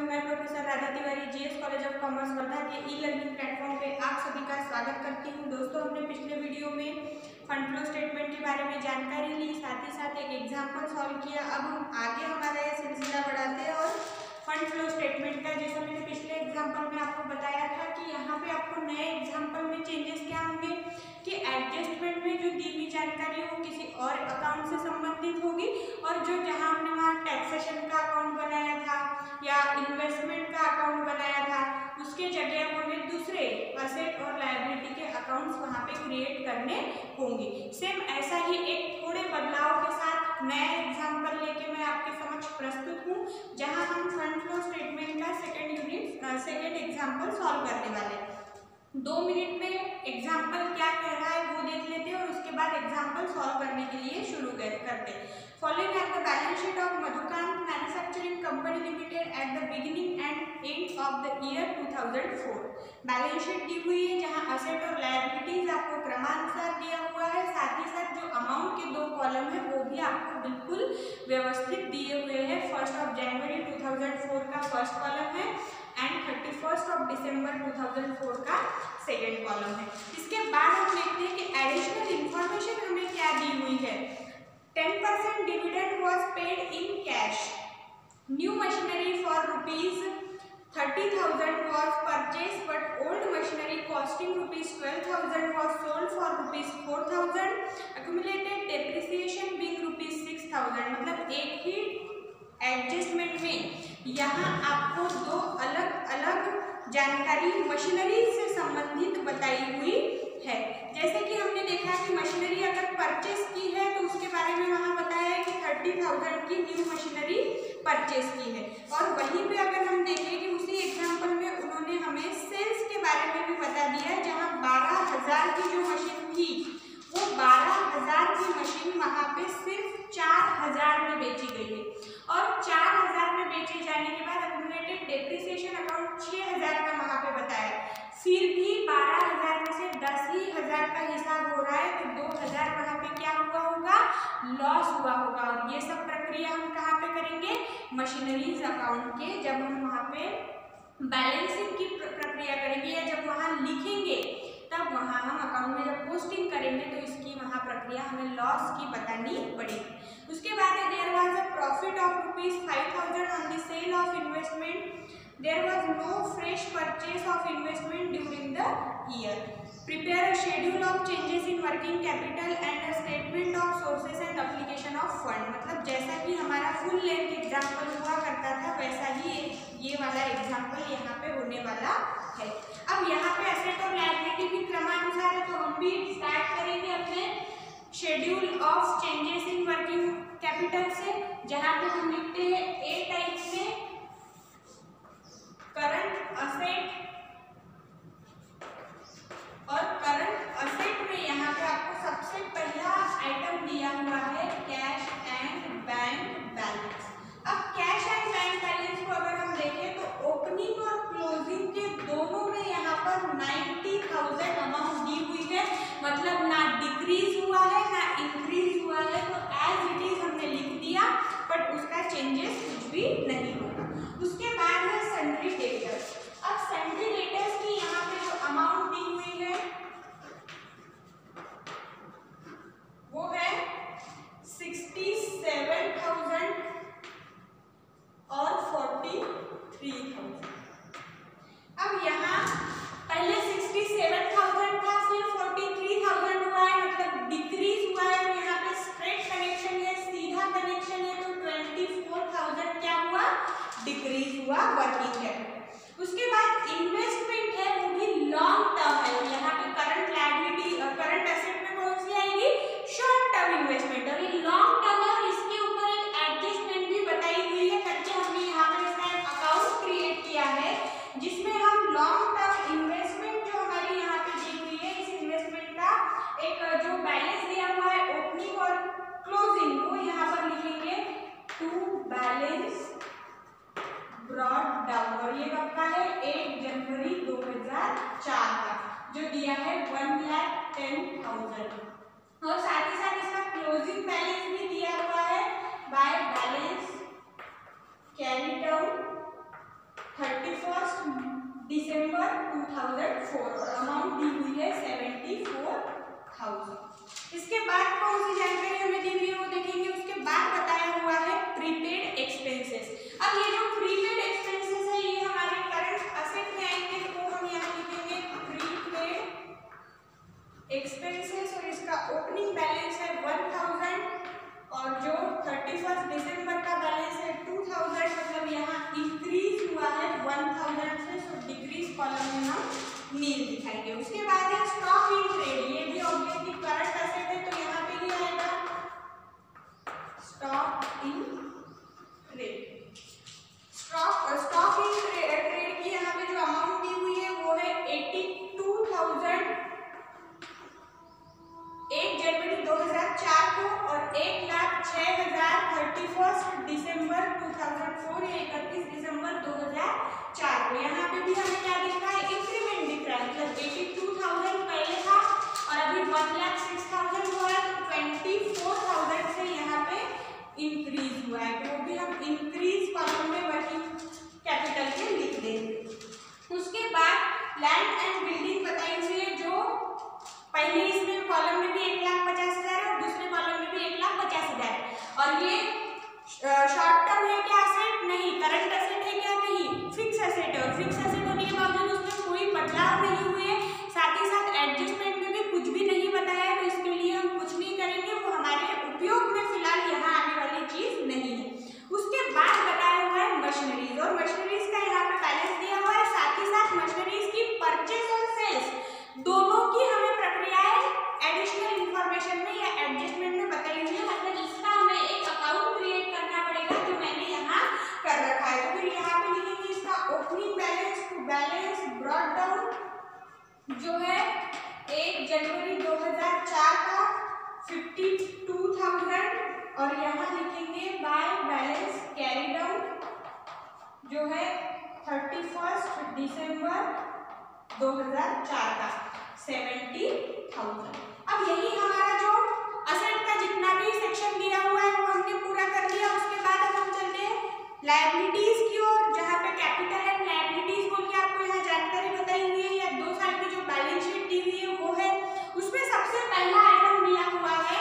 मैं professor Radha Tiwari GS college of commerce Wardha के e learning platform पे आप सभी का स्वागत करती हूं। दोस्तों, हमने पिछले वीडियो में फंड फ्लो स्टेटमेंट के बारे में जानकारी ली, साथ ही साथ एक एग्जाम्पल सॉल्व किया। अब हम आगे हमारा यह सिलसिला बढ़ाते हैं और फंड फ्लो स्टेटमेंट का, जैसा मैंने पिछले एग्जाम्पल में आपको बताया था कि यहाँ पे आपको नए एग्जाम्पल में चेंजेस क्या होंगे कि एडजस्टमेंट में जो दी हुई जानकारी हो किसी और अकाउंट से संबंधित होगी, और जो जहाँ हमने वहाँ टैक्सेशन का अकाउंट बनाया था या इन्वेस्टमेंट का अकाउंट बनाया था, उसके जगह हमें दूसरे असेट और लायबिलिटी के अकाउंट्स वहाँ पे क्रिएट करने होंगे। सेम ऐसा ही एक थोड़े बदलाव के साथ नया एग्जाम्पल लेके मैं आपके समक्ष प्रस्तुत हूँ, जहाँ हम फंड फ्लो स्टेटमेंट का सेकेंड एग्जाम्पल सॉल्व करने वाले हैं। 2 मिनट में एग्जाम्पल क्या कह रहा है वो देख लेते हैं और उसके बाद एग्जाम्पल सॉल्व करने के लिए शुरू करते हैं। Following are the balance sheet of Madhukant manufacturing company limited at the beginning and end of the year 2004। Balance sheet दी हुई है जहां असेट और लायबिलिटीज आपको क्रमानुसार दिया हुआ है, साथ ही साथ जो अमाउंट के 2 कॉलम है वो भी आपको बिल्कुल व्यवस्थित दिए हुए हैं। 1 जनवरी 2004 का फर्स्ट कॉलम है एंड 31 दिसंबर 2004 का सेकेंड कॉलम है। इसके बाद हम देखते हैं कि एडिशनल इंफॉर्मेशन हमें क्या दी हुई है। 10% dividend was paid in cash. New machinery for ₹30,000 was purchased, but old machinery costing ₹12,000 was sold for ₹4,000. Accumulated depreciation being ₹6,000। मतलब एक ही एडजस्टमेंट में यहाँ आपको 2 अलग अलग जानकारी मशीनरी से संबंधित बताई हुई है। जैसे कि हमने देखा कि मशीनरी अगर परचेस की है तो उसके बारे में वहाँ बताया है कि 30,000 की न्यू मशीनरी परचेस की है, और वहीं पे अगर हम देखें कि उसी एग्जांपल में उन्होंने हमें सेल्स के बारे में भी बता दिया, जहाँ 12,000 की जो मशीन थी वो 12,000 की मशीन वहाँ पे सिर्फ 4,000 में बेची गई है, और 4,000 में बेचे जाने के बाद एक्यूमुलेटेड डेप्रिसिएशन अकाउंट 6,000 का वहाँ पे बताया। फिर भी 12,000 में से 10,000 का हिसाब हो रहा है, तो 2,000 वहाँ पे क्या हुआ होगा, लॉस हुआ होगा। और ये सब प्रक्रिया हम कहाँ पे करेंगे, मशीनरीज अकाउंट के, जब हम वहाँ पे बैलेंसिंग की प्रक्रिया करेंगे या जब वहाँ लिखेंगे तब वहाँ हम अकाउंट में जब पोस्टिंग करेंगे तो इसकी वहाँ प्रक्रिया हमें लॉस की बतानी पड़ेगी। उसके बाद there was a profit of ₹5,000 on the sale of investment. There was no fresh purchase of investment during the year. Prepare a schedule of changes in working capital and a statement of sources and application of fund. मतलब जैसा कि हमारा full length example हुआ करता था वैसा ही ये वाला एग्जाम्पल यहाँ पे होने वाला है। अब यहाँ पे एसेट और लायबिलिटी भी क्रमानुसार है, तो हम भी स्टार्ट करेंगे अपने schedule of changes in working capital से, जहाँ पे हम लिखते हैं ए टाइप में करंट असेट, और करंट असेट में यहाँ पे आपको सबसे पहला आइटम दिया हुआ है कैश एंड बैंक बैलेंस। अब कैश एंड बैंक बैलेंस को अगर हम देखें तो ओपनिंग और क्लोजिंग के दोनों में यहाँ पर 90,000 अमाउंट दी हुई है, मतलब ना डिक्रीज हुआ है ना इंक्रीज हुआ है, तो एज इट इज हमने लिख दिया, बट उसका चेंजेस कुछ भी नहीं होगा। उसके बाद है सन्ड्री डेटर्स। अब सन्ड्री डेटर्स की यहाँ पे जो अमाउंट दी हुई है वो है 67,000 और 43,000। अब यहाँ पहले 67,000 था, फिर 43,000 हुआ है, मतलब डिक्रीज हुआ है, और यहाँ पे स्ट्रेट कनेक्शन है, सीधा कनेक्शन है, तो 24,000 क्या हुआ, डिक्रीज हुआ वर्किंग कैपिटल। उसके बाद इन्वेस्टमेंट है वो भी लॉन्ग टर्म है, यहाँ पे करंट लायबिलिटी करंट एसेट में कौन सी आएगी, शॉर्ट टर्म इन्वेस्टमेंट, और ये लॉन्ग टर्म है, और इसके ऊपर एक एडजस्टमेंट भी बताई हुई है करके हमने यहाँ पर इसका एक अकाउंट क्रिएट किया है, जिसमें हम लॉन्ग टर्म इन्वेस्टमेंट जो हमारी यहाँ पे दी हुई है, इस इन्वेस्टमेंट का एक जो बैलेंस दिया हुआ है ओपनिंग और क्लोजिंग, वो यहाँ पर लिखेंगे टू बैलेंस ब्रॉट डाउन, और ये कब का है, 1 जनवरी 2004 का, जो दिया है 1,10,000, और साथ ही साथ इसका क्लोजिंग बैलेंस भी दिया हुआ है बाय बैलेंस कैरी डाउन 2004 और अमाउंट दी हुई है 74,000। इसके बाद कौन सी जानकारी हमें दी हुई है वो देखेंगे। उसके बाद बताया हुआ है प्रीपेड एक्सपेंसेस। अब ये जो प्रीपेड एक्सपेंसेस है ये हमारे करंट असेट में आएंगे, तो वो हम यहाँ लिखेंगे प्रीपेड एक्सपेंसेस और इसका ओपनिंग बैलेंस है 1000 और जो 31 दिसंबर का बैलेंस है 2000, मतलब यहाँ इंक्रीज हुआ है 1000 से, सो डिक्रीज कॉलम में हम नील दिखाएंगे। उसके बाद है स्टॉक इन ट्रेड, ये भी ऑब्वियसली करंट असेट है तो यहाँ पे ही आएगा stock in trade. Stock in trade की यहाँ पे जो अमाउंट दी हुई है वो है 82,000 1 जनवरी 2004 को और 1,06,000 31 दिसंबर 2004 या 31 दिसंबर 2004 को। यहाँ पे भी हमें क्या दिख रहा है, इंक्रीमेंट दिख रहा है, मतलब 82,000 पहले था और अभी 1,06,000 हुआ है, तो 24,000 से यहाँ पे इंक्रीज हुआ है, तो वो भी हम इंक्रीज कॉलम में वर्किंग कैपिटल के लिख देंगे। उसके बाद लैंड एंड बिल्डिंग बताई हुई है, जो पहले इसमें कॉलम में भी 1,50,000 है और दूसरे कॉलम में भी 1,50,000 है। और ये शॉर्ट टर्म है क्या असेट? नहीं। करंट असेट है क्या? नहीं। फिक्स असेट है और फिक्स असेट होने के बावजूद उसमें कोई बदलाव नहीं हुए, साथ ही साथ एडजस्टमेंट में भी कुछ भी नहीं बताया है, तो इसके लिए हम कुछ नहीं करेंगे, वो हमारे उपयोग में फिलहाल यहाँ आने वाली चीज नहीं है। उसके बाद बताया हुआ है मशीनरीज, और मशीनरीज का यहाँ पे बैलेंस दिया हुआ है, साथ ही साथ मशीनरीज की परचेस और सेल्स दोनों की हमें प्रक्रियाएं एडिशनल इंफॉर्मेशन में या एडजस्टमेंट में बताई हुई है, मतलब इसका हमें एक अकाउंट क्रिएट करना पड़ेगा, जो मैंने यहाँ कर रखा है। तो फिर यहाँ पे लिखेंगे इसका opening balance to balance brought down, जो है 1 जनवरी 2004 का 52,000 और यहाँ लिखेंगे बाय बैलेंस कैरी डाउन, जो है 31 दिसंबर 2004 का 70,000। अब यही हमारा जो असेट का जितना भी सेक्शन दिया हुआ है वो हमने पूरा कर लिया। उसके बाद अब हम चलते हैं लायबिलिटीज की ओर, जहाँ पे कैपिटल एंड लायबिलिटीज बोल के आपको यहाँ जानकारी बताई हुई है, या 2 साल की जो बैलेंस शीट दी हुई है वो है। उसमें सबसे पहला आइटम दिया हुआ है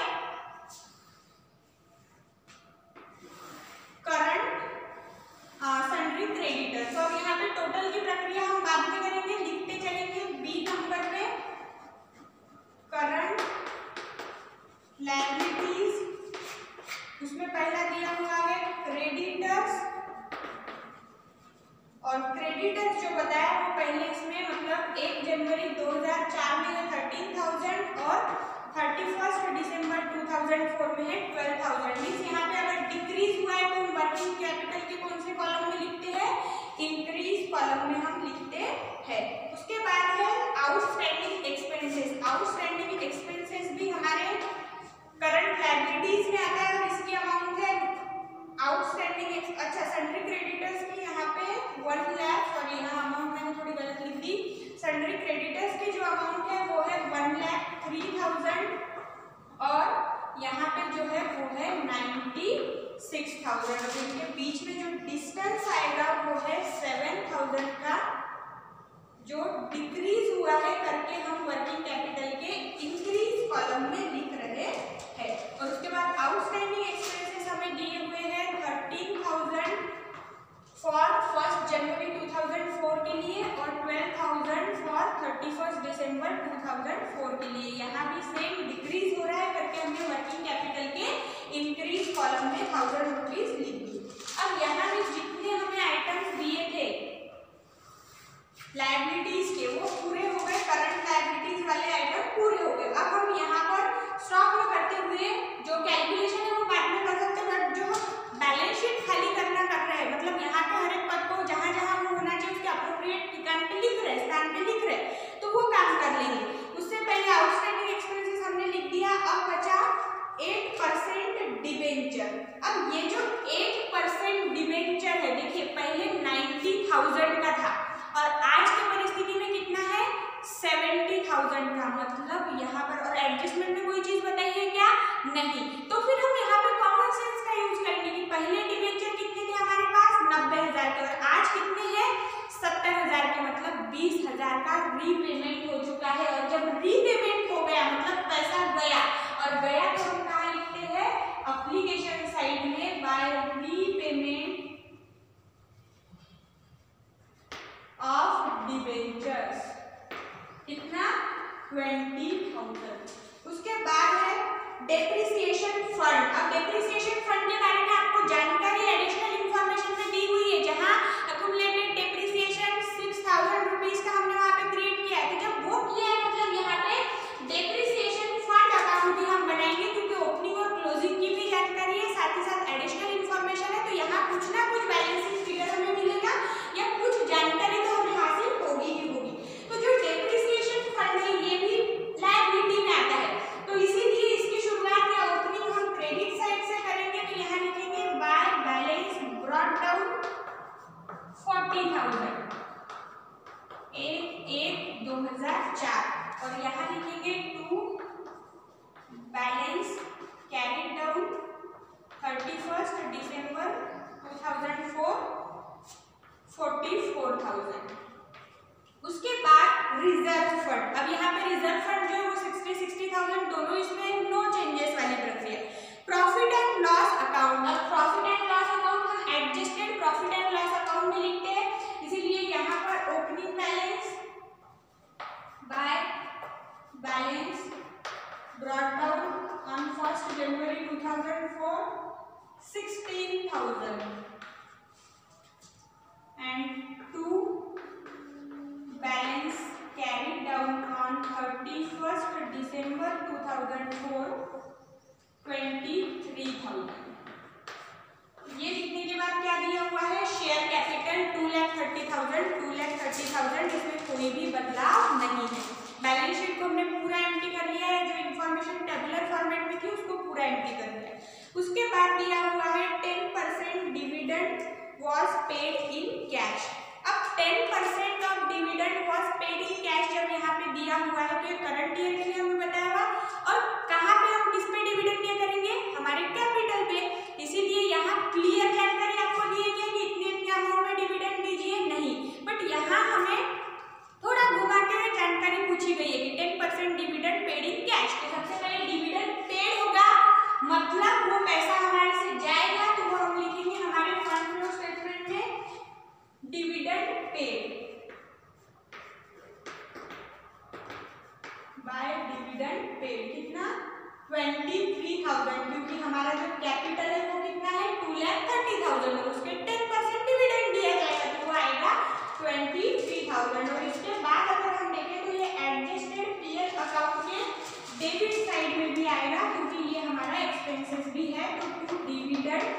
करंट सन्ड्री क्रेडिटर्स, और यहाँ पे टोटल की प्रक्रिया हम बाद में करेंगे, लिखते चलेंगे बी नंबर पे करंट लायबिलिटीज। उसमें पहला दिया हुआ है क्रेडिटर्स, और क्रेडिटर्स जो बताया वो पहले इसमें मतलब 1 जनवरी 2004 में है 13,000 और 31 दिसंबर 2004 में है 12,000। मीन्स यहाँ पे अगर डिक्रीज हुआ है तो हम वर्किंग कैपिटल के कौन से कॉलम में लिखते हैं? इंक्रीज कॉलम में हम लिखते हैं। उसके बाद है आउटस्टैंडिंग एक्सपेंसेस। आउटस्टैंडिंग एक्सपेंसेस भी हमारे करंट लायबिलिटीज में आता है और इसकी अमाउंट है आउटस्टैंडिंग सन्ड्री क्रेडिटर्स की यहाँ पे 1 लाख, सॉरी यहाँ अमाउंट मैंने थोड़ी गलत लिख दी। सन्ड्री क्रेडिटर्स की जो अमाउंट है वो है 1,03,000 और यहाँ पे जो है वो है 96,000। इनके बीच में जो डिस्टेंस आएगा वो है 7,000 का, जो डिक्रीज हुआ है करके हम वर्किंग कैपिटल के इंक्रीज कॉलम में लिख रहे हैं। और उसके बाद आउटस्टैंडिंग एक्सपेंसेस हमें दिए हुए हैं 13,000 फॉर 1 जनवरी 2004 के लिए और 12,000 फॉर 31 दिसंबर 2004 के लिए। यहाँ भी सेम डिक्रीज हो रहा है करके हमने वर्किंग कैपिटल के इंक्रीज कॉलम में 1,000 रुपीज लिख दी। अब यहाँ भी जितने हमें आइटम्स दिए थे लायबिलिटीज के वो पूरे हो गए, करंट लायबिलिटीज वाले आइटम पूरे हो गए। अब हम यहाँ पर स्टॉक में करते हुए जो कैलकुलेशन है वो बाद में कर सकते हैं, बट जो बैलेंस शीट खाली करना कर रहे हैं, मतलब यहाँ के हर एक पद को जहाँ जहाँ वो होना चाहिए उसके अप्रोप्रिएट ठिकान पे लिख रहे हैं, स्थान पे लिख रहे हैं, तो वो काम कर लेंगे। उससे पहले आउटस्टैंडिंग एक्सपेंसेस हमने लिख दिया। अब बचा 8% डिबेंचर। अब ये जो 8% डिबेंचर है, देखिए पहले 90,000 का था और आज की परिस्थिति में कितना है? 70,000 का, मतलब यहाँ पर और एडजस्टमेंट में कोई चीज बताई है क्या? नहीं। तो फिर हम यहाँ पे कॉमन सेंस का यूज करेंगे कि पहले डिबेंचर कितने थे हमारे पास? 90,000 के, और आज कितने हैं? 70,000 के, मतलब 20,000 का रीपेमेंट हो चुका है। और जब रीपेमेंट हो गया मतलब पैसा गया, और गया तो हम कहाँ लिखते हैं एप्लीकेशन साइड में, बाय रीपेमेंट ऑफ डिबेंचर्स, कितना 20,000। उसके बाद है डेप्रिसिएशन फंड। अब डेप्रिसिएशन फंड के बारे में आपको जानकारी एडिशनल इंफॉर्मेशन में दी हुई है, जहां अक्यूमुलेटेड डेप्रिसिएशन 6,000 रुपीज का हमने वहां पे क्रिएट किया है। तो जब वो किया है मतलब यहाँ पे डेप्रिसिएशन फंड अकाउंट भी हम बनाएंगे, क्योंकि ओपनिंग और क्लोजिंग की भी जानकारी है, साथ ही साथ एडिशनल इंफॉर्मेशन है। तो यहाँ कुछ ना कुछ बैलेंसिंग फिगर हमें मिलेगा या कुछ जानकारी तो हमें हासिल होगी ही होगी। तो जो डेप्रिसिएशन फंड है ये भी लायबिलिटी में आता है, तो इसीलिए इसकी शुरुआत या ओपनिंग हम क्रेडिट साइड से करेंगे। तो यहाँ लिखेंगे बाय बैलेंस ब्रॉट डाउन 40,000 1/1/2004, और यहाँ लिखेंगे टू बैलेंस कैरिड डाउन 31 दिसंबर 2004 44,000। उसके बाद रिजर्व फंड। अब यहाँ पे रिजर्व फंड जो है वो 60,000 दोनों, इसमें नो चेंजेस वाली प्रक्रिया। Profit and loss account. अब प्रॉफिट एंड लॉस अकाउंट हम adjusted profit and loss account में लिखते हैं, इसीलिए यहाँ पर opening balance by balance brought down on 1 जनवरी 2004 16,000 and to balance carried down on 31 दिसंबर 2004 23,000। ये लिखने के बाद क्या दिया हुआ है, शेयर कैपिटल 2,30,000 इसमें कोई भी बदलाव नहीं है। बैलेंस शीट को हमने पूरा एम्प्टी कर लिया है, जो इंफॉर्मेशन टेबुलर फॉर्मेट में थी उसको पूरा एम्प्टी कर लिया है। उसके बाद दिया हुआ है 10% dividend was paid in cash. अब 10% of dividend was paid in cash जब यहाँ पे दिया हुआ है तो ये करंट ईयर के लिए हमें बताया हुआ, और कहाँ पे हम किस पे डिविडेंड पे करेंगे, हमारे कैपिटल पे। इसीलिए यहाँ क्लियर जानकारी आपको दी है कि इतने अमाउंट में डिविडेंड दीजिए नहीं, बट यहाँ हमें थोड़ा घुमा के जानकारी पूछी गई है कि 10% डिविडेंड पेड इन कैश। तो सबसे पहले डिविडेंड पेड होगा मतलब वो पैसा हमारे से जाएगा, तो वो हम लिखेंगे हमारे फंड फ्लो स्टेटमेंट में dividend paid by dividend paid, कितना 23,000, क्योंकि हमारा जो कैपिटल है वो कितना है 2,30,000 और उसके 10% डिविडेंड दिया जाएगा, तो वो आएगा 23,000। और इसके बाद अगर हम देखें तो ये एडजस्टेड पीएल अकाउंट के डेबिट साइड में भी आएगा, क्योंकि ये हमारा एक्सपेंसेस भी है। तो टू डिविडेंड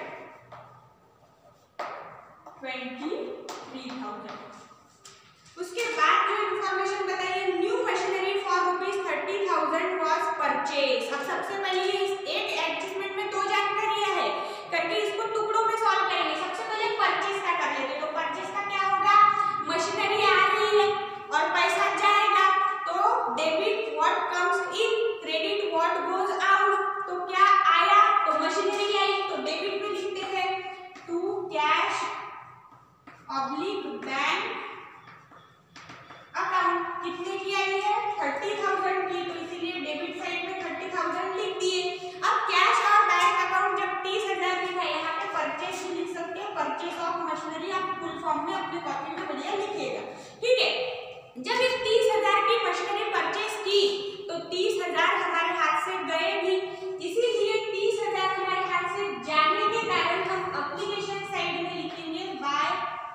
23,000। उसके बाद जो इंफॉर्मेशन बताइए, new machinery for ₹30,000 was purchase. अब सबसे पहले एक एडजस्टमेंट में दो जानकारियां है करके इसको टुकड़ों में सॉल्व करेंगे। सबसे पहले परचेज का कर लेते हैं। तो परचेज का क्या होगा, मशीनरी आ रही है और पैसा जाएगा, तो debit what comes in, credit what goes out. तो क्या आया, तो मशीनरी आई, तो डेबिट में लिखते हैं to cash oblique bank account. कितने की आई है 30,000 की, तो इसीलिए डेबिट साइड में 30,000 लिख दिए। अब कैश और बैंक अकाउंट जब 30,000 लिखा, यहाँ पे परचेज भी लिख सकते हैं, परचेज ऑफ मशीनरी आप फुल फॉर्म में अपने कॉपी में बढ़िया लिखिएगा, ठीक है। जब इस 30,000 की मशीनरी परचेज की तो 30,000 हमारे हाथ से गए भी, इसीलिए 30,000 हमारे हाथ से जाने के कारण हम एप्लीकेशन साइड में लिखेंगे बाय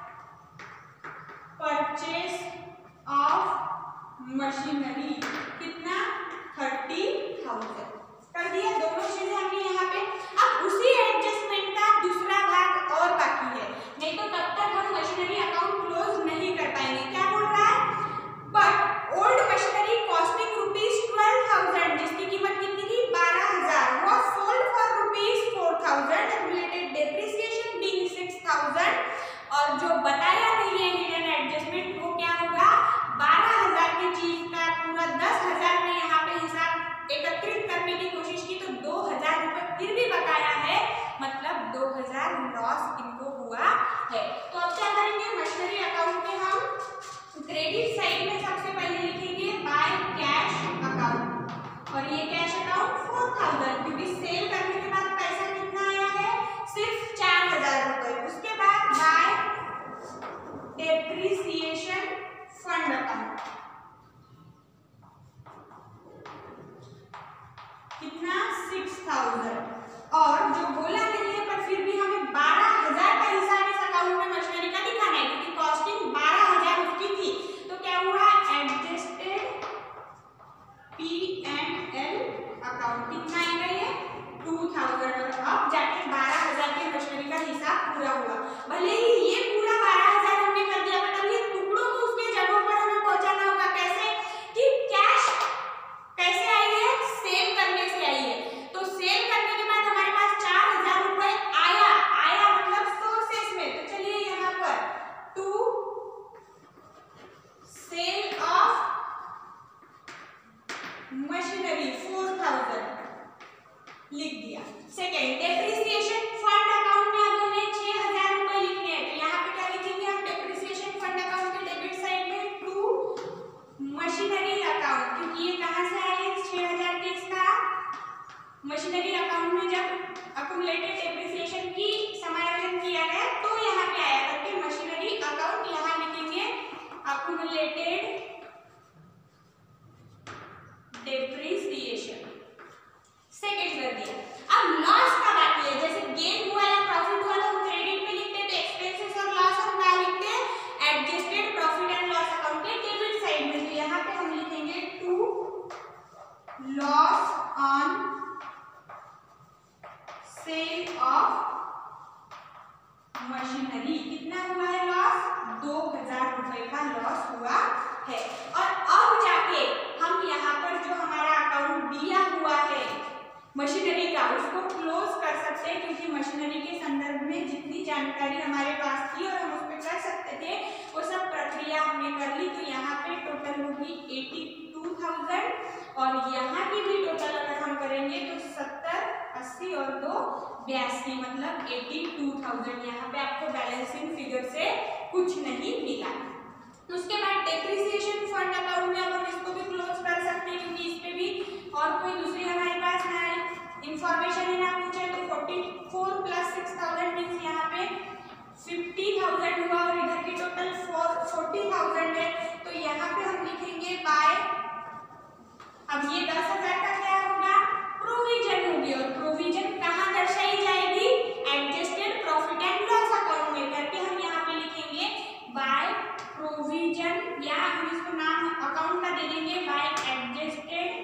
परचेज ऑफ मशीनरी, कितना 30,000 कर दिया। दोनों चीजें हमने यहाँ पे। अब उसी एडजस्टमेंट का दूसरा भाग और बाकी है, नहीं तो तब तक हम मशीनरी अकाउंट क्लोज नहीं कर पाएंगे। क्या बोल रहा है, but old machinery costing ₹12,000 machinery कितना हुआ है लॉस, 2000 रुपए का लॉस हुआ है। और अब जाके हम यहाँ पर जो हमारा अकाउंट दिया हुआ है मशीनरी का उसको क्लोज कर सकते हैं, क्योंकि मशीनरी के संदर्भ में जितनी जानकारी हमारे पास थी और हम उस पर कर सकते थे वो सब प्रक्रिया हमने कर ली। तो यहाँ पे टोटल होगी 82,000 और यहाँ की भी टोटल अगर हम करेंगे तो 70, 80 और 2 82 मतलब 82,000। यहाँ पे आपको बैलेंसिंग फिगर से कुछ नहीं मिला। उसके बाद डेप्रिसिएशन फंड अकाउंट में अब हम इसको भी क्लोज कर सकते हैं, क्योंकि इस पे भी और कोई दूसरी हमारे पास ना इंफॉर्मेशन है ना पूछे। तो 44 + 6,000 मीन्स यहाँ पे 50,000 हुआ और इधर की टोटल 40,000 है। तो यहाँ पे हम लिखेंगे बाय, अब ये 10,000 का क्या होगा, प्रोविजन होगी। और प्रोविजन कहाँ दर्शाई जाएगी, adjusted profit and loss account में करके हम यहाँ पे लिखेंगे बाय प्रोविजन, या हम इसको नाम अकाउंट का दे देंगे बाय एडजस्टेड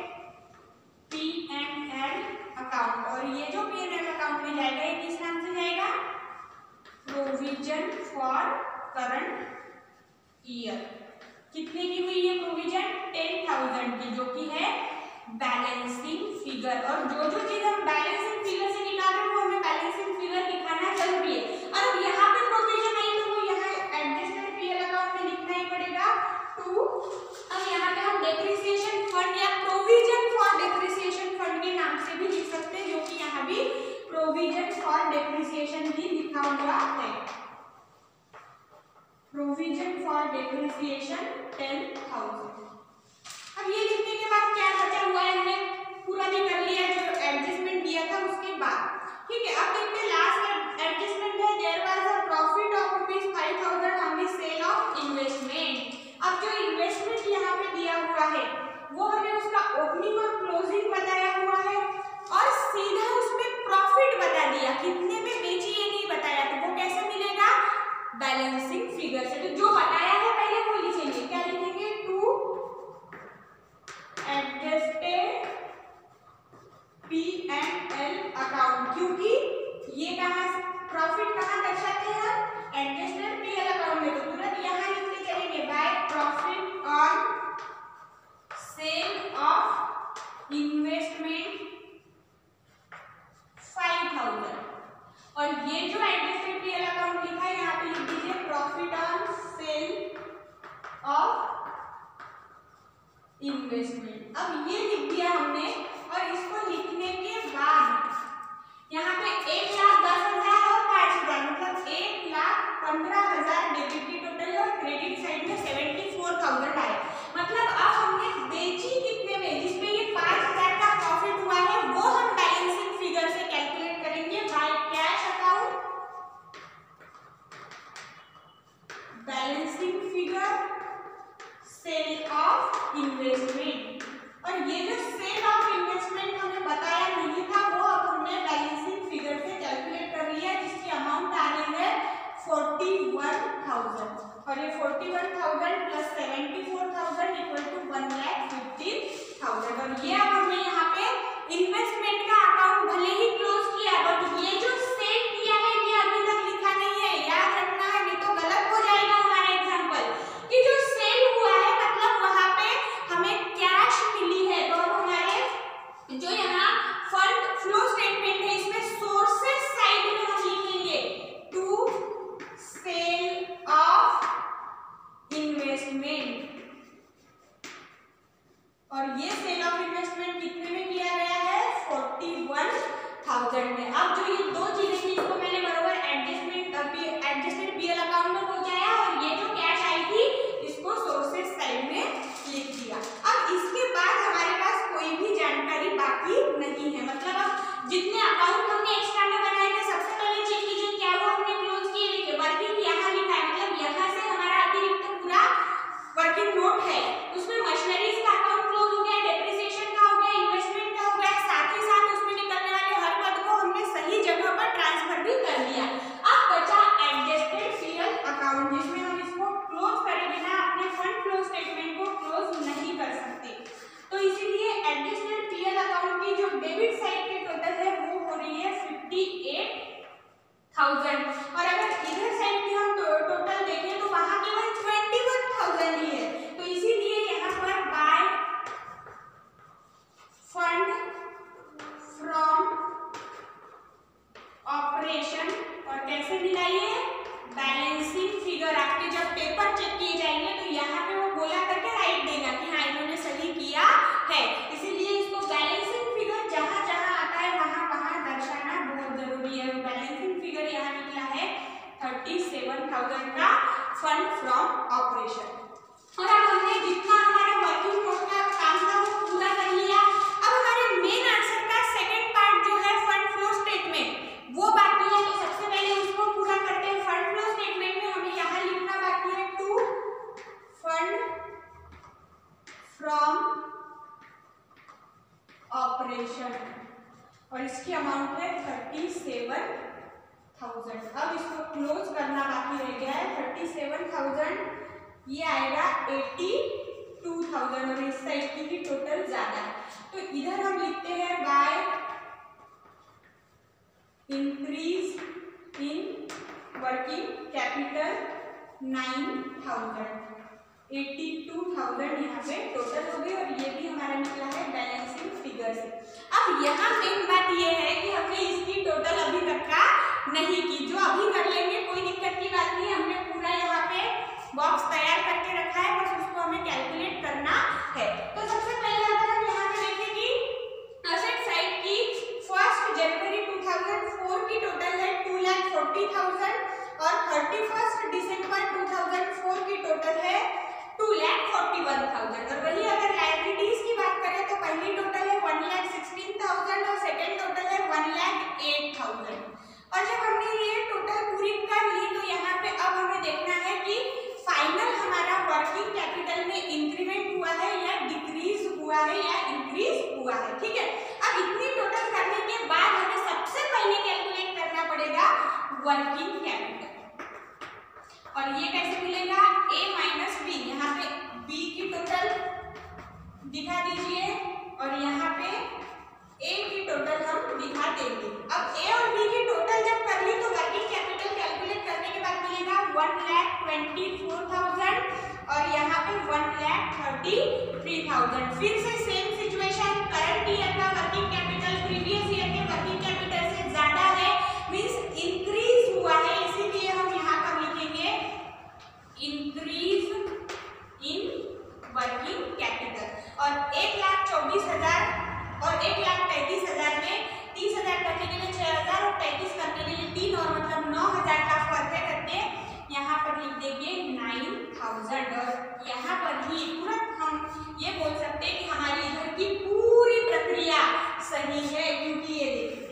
P&L अकाउंट। और ये जो P&L अकाउंट में जाएगा ये किस नाम से जाएगा, प्रोविजन फॉर करंट ईयर। कितने की हुई है प्रोविजन, 10,000 की, जो कि है बैलेंसिंग फिगर। और जो जो चीज हम बैलेंसिंग फिगर से निकाल रहे हैं वो हमें बैलेंसिंग फिगर दिखाना जरूरी है। और अब यहाँ पे प्रोविजन आई तो वो यहाँ एडजस्टेड P&L अकाउंट में लिखना ही पड़ेगा 2। अब यहाँ पे हम डेप्रिसिएशन फंड या प्रोविजन फॉर डेप्रिसिएशन फंड के नाम से भी लिख सकते हैं, जो कि यहाँ भी प्रोविजन फॉर डेप्रिसिएशन ही लिखा हुआ है। Provision for depreciation 10,000। अब ये लिखने के बाद क्या बचा हुआ है, हमने पूरा भी कर लिया जो एडजस्टमेंट दिया था उसके बाद। ठीक है, अब देखते हैं लास्ट एडजस्टमेंट है, there was a profit of ₹5,000 on the sale of investment. अब जो इन्वेस्टमेंट यहाँ पे दिया हुआ है वो हमें उसका ओपनिंग और क्लोजिंग बताया हुआ है और सीधा उसमें प्रॉफिट बता दिया, कितने में बेची ये नहीं बताया। तो वो कैसे मिलेगा, बैलेंसिंग फिगर से। तो जो बताया है पहले वो लिखेंगे, क्या लिखेंगे, टू एडजस्टेड P&L अकाउंट, क्योंकि ये कहाँ प्रॉफिट कहाँ दर्शाते हैं हम, एडजस्टेड P&L अकाउंट में। तो तुरंत यहाँ लिखते चलेंगे by profit on sale of investment 5,000। और ये जो एडजस्टेड P&L अकाउंट लिखा है यहाँ पे लिख दीजिए profit on sale of investment. अब ये लिख दिया हमने और इसको लिखने के बाद यहाँ पे 1,10,000 और 5,000 मतलब 1,15,000 डेबिट की टोटल है और क्रेडिट साइड में 74,000 आए। मतलब अब हमने बेची कितने में, जिसपे ये 5,000 का प्रॉफिट हुआ है वो हम बैलेंसिंग फिगर से कैलकुलेट करेंगे by cash account, balancing figure, sale of investment. और ये जो सेल ऑफ इन्वेस्टमेंट हमें बताया नहीं था वो अब हमने बैलेंसिंग फिगर से कैलकुलेट कर लिया, जिसकी अमाउंट आ रही है 41,000। और ये 41,000 प्लस 74,000 इक्वल टू 1,50,000। और ये अब हमने यहाँ पे इन्वेस्टमेंट का अकाउंट भले ही क्लोज किया बट ये जो सेल किया है ये अभी तक लिखा नहीं है, याद रखना है, नहीं तो गलत हो जाएगा हमारा एग्जाम्पल कि जो सेल हुआ है मतलब वहां पे हमें कैश मिली है। तो अब हमारे जो यहाँ फंड फ्लो स्टेटमेंट है इसमें सोर्सेस साइड में हम लिखेंगे टू सेल ऑफ इन्वेस्टमेंट। और ये सेल ऑफ इन्वेस्टमेंट कितने में किया गया है, 41,000 में। अब जो ये दो चीजें थी इसको मैंने बराबर एडजस्टेड P&L अकाउंट में पहुंचाया और ये जो कैश आई थी इसको सोर्सेस साइड में लिख दिया। अब इसके बाद हमारे पास कोई भी जानकारी बाकी नहीं है, मतलब अब जितने अकाउंट हमने एक्स्ट्रा में बनाए थे सबसे पहले चेक कीजिए क्या वो हमने क्लोज किए, देखिए वर्किंग यहाँ लिखा है, मतलब यहाँ से हमारा अतिरिक्त पूरा वर्किंग कैसे मिलाइए, बैलेंसिंग फिगर। आपके जब पेपर चेक किए जाएंगे तो यहाँ पे वो बोला करके राइट देगा कि हाँ इन्होंने सही किया है, इसीलिए इसको बैलेंसिंग फिगर जहाँ जहाँ आता है वहाँ वहाँ दर्शाना बहुत जरूरी है। बैलेंसिंग फिगर यहाँ निकला है 37,000 का फंड फ्रॉम ऑपरेशन। और अब हमने जितना हमारा वर्किंग नोट का काम था वो पूरा कर लिया। अब हमारे मेन आंसर का सेकंड पार्ट जो है फंड फ्लो स्टेटमेंट वो बाकी है, तो सबसे पहले उसको पूरा करते हैं। फंड फ्लो स्टेटमेंट में हमें यहाँ लिखना बाकी है टू फंड फ्रॉम ऑपरेशन और इसकी अमाउंट है 37,000। अब इसको क्लोज करना बाकी रह गया है। 37,000 ये आएगा 82,000 और इस साइड की टोटल ज्यादा है, तो इधर हम लिखते हैं by increase in working capital 9,000। 82,000 यहाँ पे टोटल हो गई और ये भी हमारा निकला है बैलेंसिंग फिगर से। अब यहाँ मेन बात ये है कि हमने इसकी टोटल अभी तक का नहीं की, जो अभी कर लेंगे कोई दिक्कत की बात नहीं। हमने पूरा यहाँ पे बॉक्स तैयार करके रखा है, बस उसको हमें कैलकुलेट करना है। तो सबसे पहले अगर हम यहाँ पे देखें कि असेट साइड की 1 जनवरी 2004 की टोटल है 2,40,000 और 31 दिसंबर 2004 की टोटल है 2,41,000। और वही अगर लायबिलिटीज की बात करें तो पहली टोटल है 1,16,000 और सेकेंड टोटल है 1,08,000। और जब हमने ये टोटल पूरी कर ली तो यहाँ पे अब हमें देखना है कि फाइनल हमारा वर्किंग कैपिटल में इंक्रीमेंट हुआ है या डिक्रीज हुआ है या इंक्रीज हुआ है। ठीक है, अब इतनी टोटल करने के बाद हमें सबसे पहले कैलकुलेट करना पड़ेगा वर्किंग कैपिटल। और ये कैसे मिलेगा, A माइनस बी। यहाँ पे B की टोटल दिखा दीजिए और यहाँ पे A की टोटल हम दिखा देंगे। अब A और B की टोटल जब कर ली तो वर्किंग कैपिटल कैलकुलेट करने के बाद मिलेगा 1,24,000 और यहाँ पे 1,33,000। फिर से सेम सिचुएशन, करंट ईयर का वर्किंग कैपिटल प्रीवियस ईयर के वर्किंग कैपिटल से ज्यादा है, मींस इंक्रीज हुआ है, इसीलिए हम यहाँ पर लिखेंगे इंक्रीज इन वर्किंग कैपिटल। और 1,24,000 और 1,33,000 में 30,000 करने के लिए 6,000 और 33 करने के लिए 3 और मतलब 9,000 का फर्क है करके यहाँ पर लिख देंगे 9,000। और यहाँ पर ही तुरंत हम ये बोल सकते हैं कि हमारी इधर की पूरी प्रक्रिया सही है, क्योंकि ये देखिए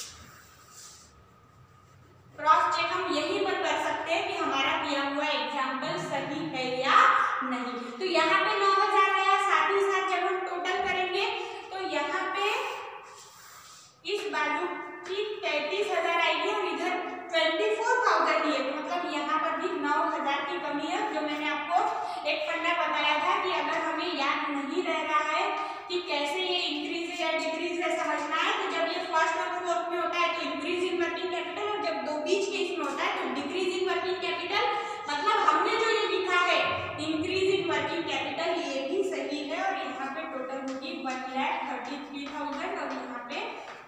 क्रॉस चेक हम यही पर कर सकते हैं कि हमारा किया हुआ एग्जाम्पल सही है या नहीं। तो यहाँ पे 9,000 आया, साथ ही साथ जब हम टोटल करेंगे तो यहाँ पे इस बाजू की 33,000 आएगी और इधर 24,000 है, तो मतलब यहाँ पर भी 9,000 की कमी है। जो मैंने आपको एक फंडा बताया था कि अगर हमें याद नहीं रह रहा है कि कैसे ये इंक्रीज है या डिक्रीज है समझना है, तो जब ये फर्स्ट और फोर्थ में होता है तो इंक्रीज इन वर्किंग कैपिटल और जब दो बीच के इसमें होता है तो डिक्रीज इन वर्किंग कैपिटल। मतलब हमने जो ये लिखा है इंक्रीज इन वर्किंग कैपिटल ये भी सही है और यहाँ पे टोटल होगी 1,33,000 और यहाँ पे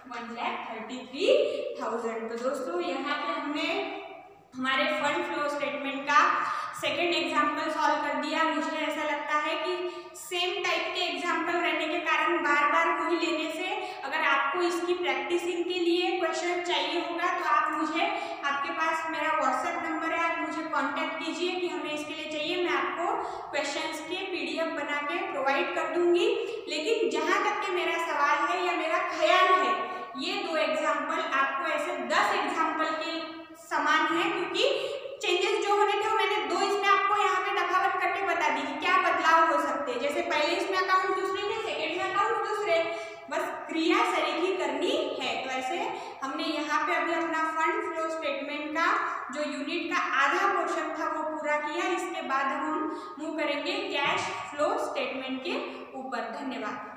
1,33,000। तो दोस्तों यहाँ पे हमने हमारे फंड फ्लो स्टेटमेंट का सेकेंड एग्जाम्पल सॉल्व कर दिया। मुझे ऐसा लगता है कि सेम टाइप के एग्जाम्पल रहने के कारण बार बार वही लेने से, अगर आपको इसकी प्रैक्टिसिंग के लिए क्वेश्चन चाहिए होगा तो आप मुझे, आपके पास मेरा व्हाट्सएप नंबर है, आप मुझे कांटेक्ट कीजिए कि हमें इसके लिए चाहिए, मैं आपको क्वेश्चंस के PDF बना के प्रोवाइड कर दूंगी। लेकिन जहाँ तक के मेरा सवाल है या मेरा ख्याल है, ये 2 एग्जाम्पल आपको ऐसे 10 एग्जाम्पल के समान है, क्योंकि चेंजेस जो होने थे वो मैंने 2 इसमें आपको यहाँ पे तफावत करके बता दी कि क्या बदलाव हो सकते हैं। जैसे पहले इसमें अकाउंट दूसरे थे, सेकेंड में अकाउंट दूसरे, बस क्रिया सही ही करनी है। तो ऐसे हमने यहाँ पे अभी अपना फंड फ्लो स्टेटमेंट का जो यूनिट का आधा पोर्शन था वो पूरा किया। इसके बाद हम मूव करेंगे कैश फ्लो स्टेटमेंट के ऊपर। धन्यवाद।